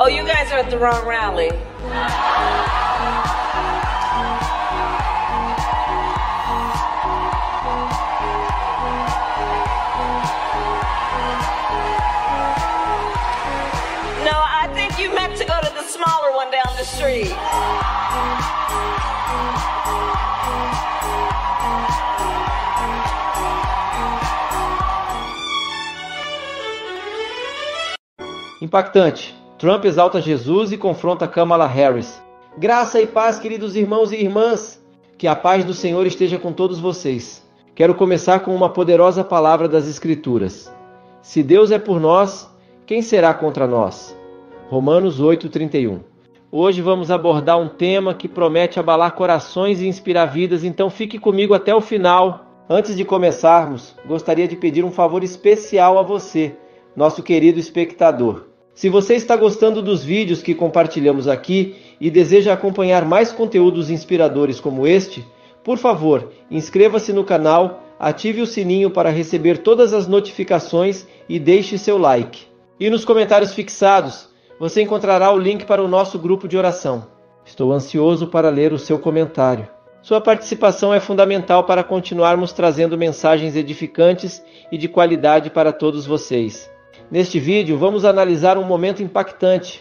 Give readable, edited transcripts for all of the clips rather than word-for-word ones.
Oh, you guys are at the wrong rally. No, I think you meant to go to the smaller one down the street. Impactante. Trump exalta Jesus e confronta Kamala Harris. Graça e paz, queridos irmãos e irmãs. Que a paz do Senhor esteja com todos vocês. Quero começar com uma poderosa palavra das Escrituras. Se Deus é por nós, quem será contra nós? Romanos 8:31. Hoje vamos abordar um tema que promete abalar corações e inspirar vidas, então fique comigo até o final. Antes de começarmos, gostaria de pedir um favor especial a você, nosso querido espectador. Se você está gostando dos vídeos que compartilhamos aqui e deseja acompanhar mais conteúdos inspiradores como este, por favor, inscreva-se no canal, ative o sininho para receber todas as notificações e deixe seu like. E nos comentários fixados, você encontrará o link para o nosso grupo de oração. Estou ansioso para ler o seu comentário. Sua participação é fundamental para continuarmos trazendo mensagens edificantes e de qualidade para todos vocês. Neste vídeo, vamos analisar um momento impactante.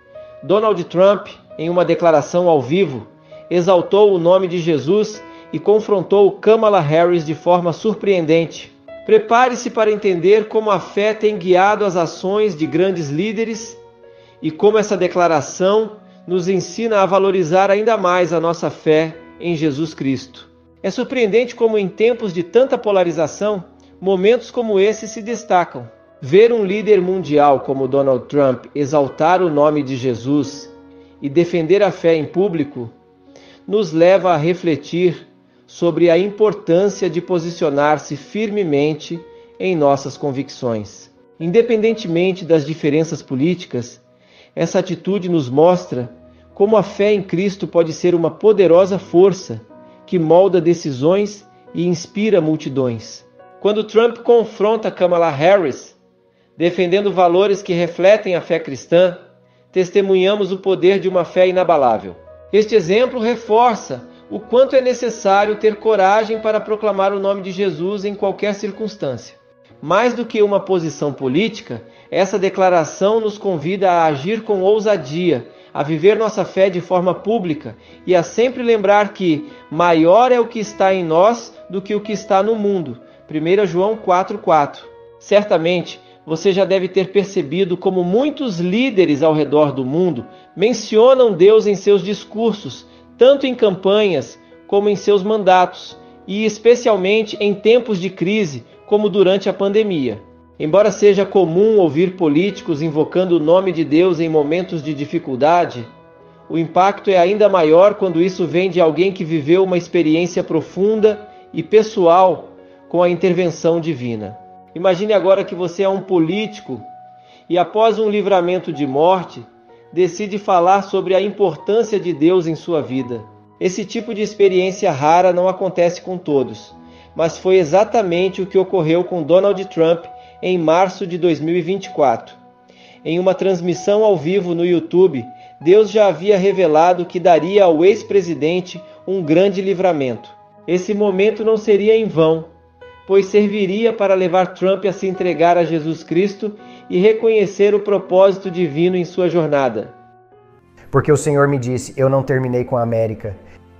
Donald Trump, em uma declaração ao vivo, exaltou o nome de Jesus e confrontou Kamala Harris de forma surpreendente. Prepare-se para entender como a fé tem guiado as ações de grandes líderes e como essa declaração nos ensina a valorizar ainda mais a nossa fé em Jesus Cristo. É surpreendente como em tempos de tanta polarização, momentos como esse se destacam. Ver um líder mundial como Donald Trump exaltar o nome de Jesus e defender a fé em público nos leva a refletir sobre a importância de posicionar-se firmemente em nossas convicções. Independentemente das diferenças políticas, essa atitude nos mostra como a fé em Cristo pode ser uma poderosa força que molda decisões e inspira multidões. Quando Trump confronta Kamala Harris, defendendo valores que refletem a fé cristã, testemunhamos o poder de uma fé inabalável. Este exemplo reforça o quanto é necessário ter coragem para proclamar o nome de Jesus em qualquer circunstância. Mais do que uma posição política, essa declaração nos convida a agir com ousadia, a viver nossa fé de forma pública e a sempre lembrar que maior é o que está em nós do que o que está no mundo. 1 João 4:4. Certamente, você já deve ter percebido como muitos líderes ao redor do mundo mencionam Deus em seus discursos, tanto em campanhas como em seus mandatos, e especialmente em tempos de crise, como durante a pandemia. Embora seja comum ouvir políticos invocando o nome de Deus em momentos de dificuldade, o impacto é ainda maior quando isso vem de alguém que viveu uma experiência profunda e pessoal com a intervenção divina. Imagine agora que você é um político e, após um livramento de morte, decide falar sobre a importância de Deus em sua vida. Esse tipo de experiência rara não acontece com todos, mas foi exatamente o que ocorreu com Donald Trump em março de 2024. Em uma transmissão ao vivo no YouTube, Deus já havia revelado que daria ao ex-presidente um grande livramento. Esse momento não seria em vão, pois serviria para levar Trump a se entregar a Jesus Cristo e reconhecer o propósito divino em sua jornada. Porque o Senhor me disse, eu não terminei com a América.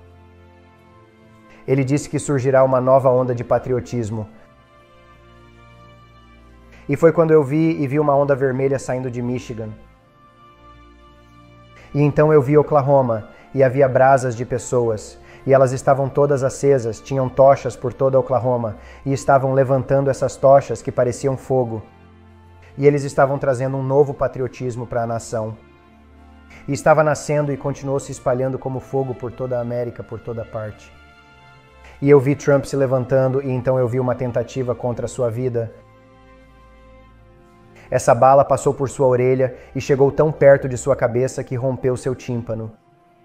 Ele disse que surgirá uma nova onda de patriotismo. E foi quando eu vi uma onda vermelha saindo de Michigan. E então eu vi Oklahoma, e havia brasas de pessoas. E elas estavam todas acesas, tinham tochas por toda Oklahoma, e estavam levantando essas tochas que pareciam fogo. E eles estavam trazendo um novo patriotismo para a nação. E estava nascendo e continuou se espalhando como fogo por toda a América, por toda parte. E eu vi Trump se levantando, e então eu vi uma tentativa contra a sua vida. Essa bala passou por sua orelha e chegou tão perto de sua cabeça que rompeu seu tímpano.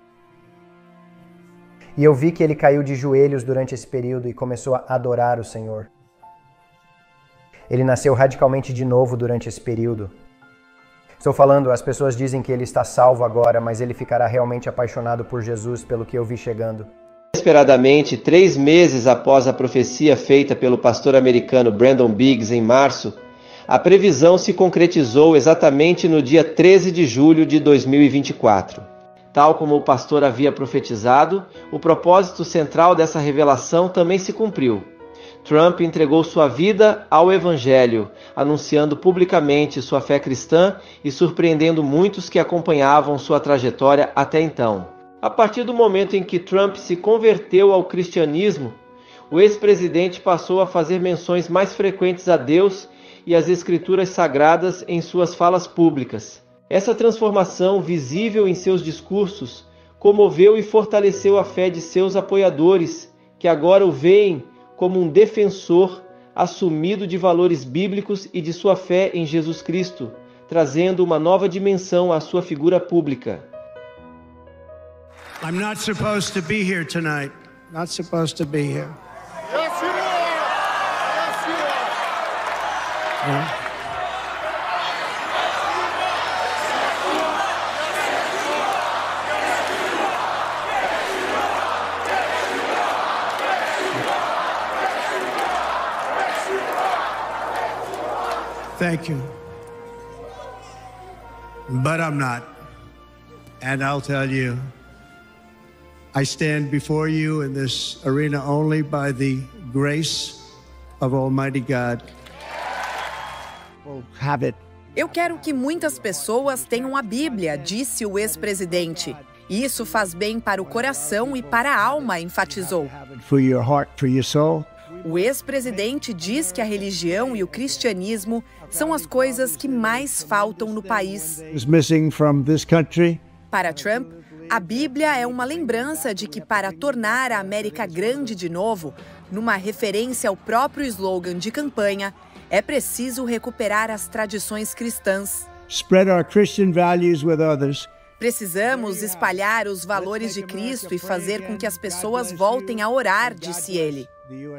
E eu vi que ele caiu de joelhos durante esse período e começou a adorar o Senhor. Ele nasceu radicalmente de novo durante esse período. Estou falando, as pessoas dizem que ele está salvo agora, mas ele ficará realmente apaixonado por Jesus, pelo que eu vi chegando. Inesperadamente, 3 meses após a profecia feita pelo pastor americano Brandon Biggs em março, a previsão se concretizou exatamente no dia 13 de julho de 2024. Tal como o pastor havia profetizado, o propósito central dessa revelação também se cumpriu. Trump entregou sua vida ao Evangelho, anunciando publicamente sua fé cristã e surpreendendo muitos que acompanhavam sua trajetória até então. A partir do momento em que Trump se converteu ao cristianismo, o ex-presidente passou a fazer menções mais frequentes a Deus e às Escrituras Sagradas em suas falas públicas. Essa transformação, visível em seus discursos, comoveu e fortaleceu a fé de seus apoiadores, que agora o veem como um defensor assumido de valores bíblicos e de sua fé em Jesus Cristo, trazendo uma nova dimensão à sua figura pública. I'm not supposed to be here tonight. Not supposed to be here. Yes, you are. Yes, you are. Yeah. Thank you. But I'm not. And I'll tell you, I stand before you in this arena only by the grace of Almighty God. We'll have it. Eu quero que muitas pessoas tenham a Bíblia, disse o ex-presidente. Isso faz bem para o coração e para a alma, enfatizou. For your heart, for your soul. O ex-presidente diz que a religião e o cristianismo são as coisas que mais faltam no país. Missing from this country. Para Trump, a Bíblia é uma lembrança de que para tornar a América grande de novo, numa referência ao próprio slogan de campanha, é preciso recuperar as tradições cristãs. Spread our Christian values with others. Precisamos espalhar os valores de Cristo e fazer com que as pessoas voltem a orar, disse ele.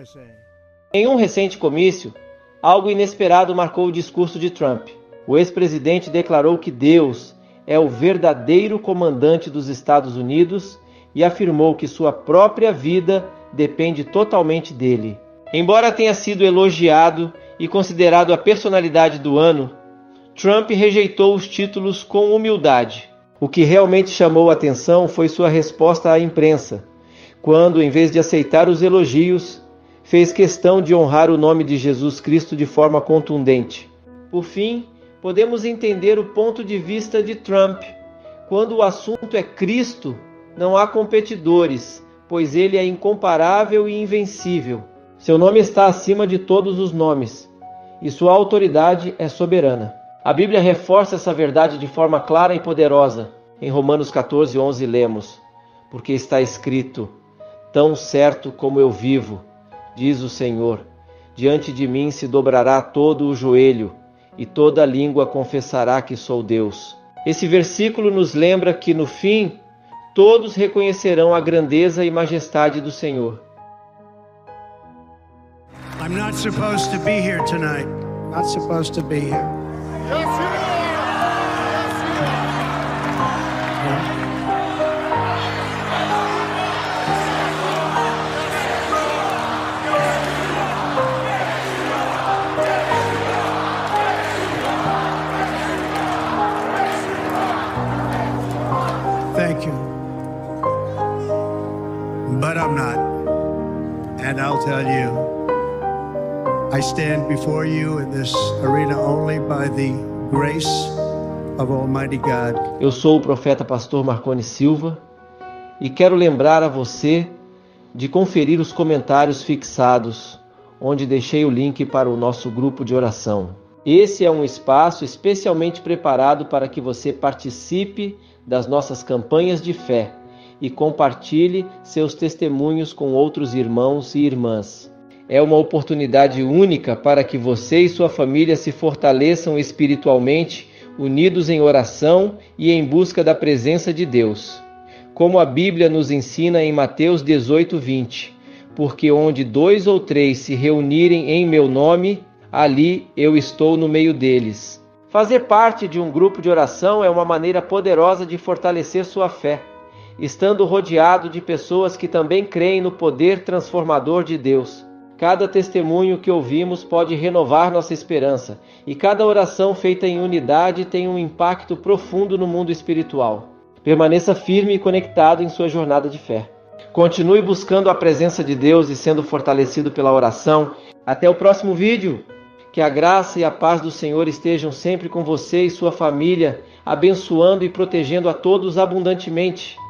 Em um recente comício, algo inesperado marcou o discurso de Trump. O ex-presidente declarou que Deus é o verdadeiro comandante dos Estados Unidos e afirmou que sua própria vida depende totalmente dele. Embora tenha sido elogiado e considerado a personalidade do ano, Trump rejeitou os títulos com humildade. O que realmente chamou a atenção foi sua resposta à imprensa, quando, em vez de aceitar os elogios, fez questão de honrar o nome de Jesus Cristo de forma contundente. Por fim, podemos entender o ponto de vista de Trump. Quando o assunto é Cristo, não há competidores, pois ele é incomparável e invencível. Seu nome está acima de todos os nomes, e sua autoridade é soberana. A Bíblia reforça essa verdade de forma clara e poderosa. Em Romanos 14:11 lemos: porque está escrito: tão certo como eu vivo, diz o Senhor, diante de mim se dobrará todo o joelho, e toda língua confessará que sou Deus. Esse versículo nos lembra que, no fim, todos reconhecerão a grandeza e majestade do Senhor. I'm not supposed to be here tonight. Not supposed to be here. Yes, you are. Yes, you are. Thank you. But I'm not. And I'll tell you, I stand before you in this arena only by the grace of Almighty God. Eu sou o profeta pastor Marconi Silva e quero lembrar a você de conferir os comentários fixados, onde deixei o link para o nosso grupo de oração. Esse é um espaço especialmente preparado para que você participe das nossas campanhas de fé e compartilhe seus testemunhos com outros irmãos e irmãs. É uma oportunidade única para que você e sua família se fortaleçam espiritualmente, unidos em oração e em busca da presença de Deus. Como a Bíblia nos ensina em Mateus 18:20, porque onde 2 ou 3 se reunirem em meu nome, ali eu estou no meio deles. Fazer parte de um grupo de oração é uma maneira poderosa de fortalecer sua fé, estando rodeado de pessoas que também creem no poder transformador de Deus. Cada testemunho que ouvimos pode renovar nossa esperança, e cada oração feita em unidade tem um impacto profundo no mundo espiritual. Permaneça firme e conectado em sua jornada de fé. Continue buscando a presença de Deus e sendo fortalecido pela oração. Até o próximo vídeo. Que a graça e a paz do Senhor estejam sempre com você e sua família, abençoando e protegendo a todos abundantemente.